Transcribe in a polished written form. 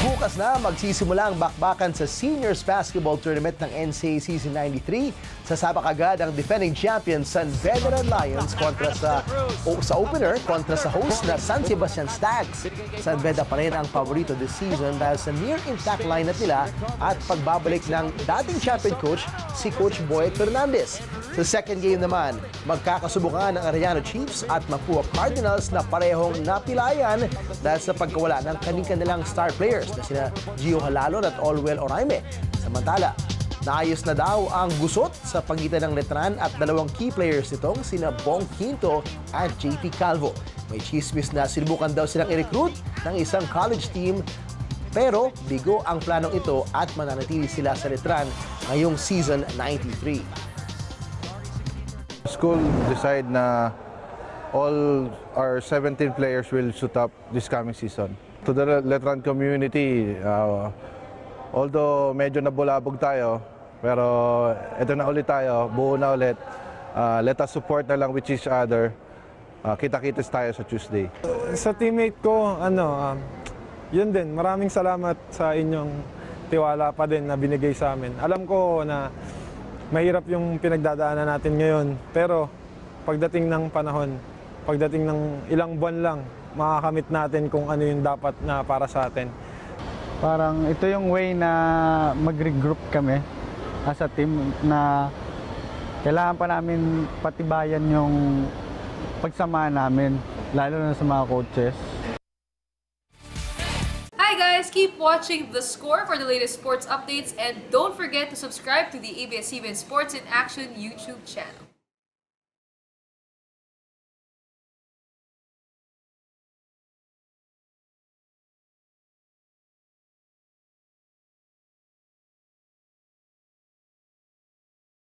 Bukas na magsisimula ang bakbakan sa Seniors Basketball Tournament ng NCAA Season 93. Sasabak agad ang defending champion San Beda Red Lions kontra sa opener kontra sa host na San Sebastian Stags. San Beda pa rin ang paborito this season dahil sa near-intact lineup nila at pagbabalik ng dating champion coach si Coach Boy Fernandez. Sa second game naman, magkakasubukan ng Arellano Chiefs at Mapua Cardinals na parehong napilayan dahil sa pagkawala ng kanilang star players na sina Gio Halalon at Olwell Oraime. Samantala, naayos na daw ang gusot sa pagitan ng Letran at dalawang key players nitong sina Bong Quinto at JP Calvo. May chismis na sinubukan daw silang i-recruit ng isang college team pero bigo ang planong ito at mananatili sila sa Letran ngayong season 93. School decide na all our 17 players will suit up this coming season. To the Letran community, although medyo nabulabog tayo, pero ito na ulit tayo, buo na ulit. Let us support na lang with each other. Kita-kitas tayo sa Tuesday. Sa teammate ko, yun din, maraming salamat sa inyong tiwala pa din na binigay sa amin. Alam ko na mahirap yung pinagdadaanan natin ngayon, pero pagdating ng panahon, pagdating ng ilang buwan lang, makakamit natin kung ano yung dapat na para sa atin. Parang ito yung way na mag-regroup kami as a team na kailangan pa namin patibayan yung pagsamahan namin, lalo na sa mga coaches. Hi guys! Keep watching The Score for the latest sports updates and don't forget to subscribe to the ABS-CBN Sports in Action YouTube channel.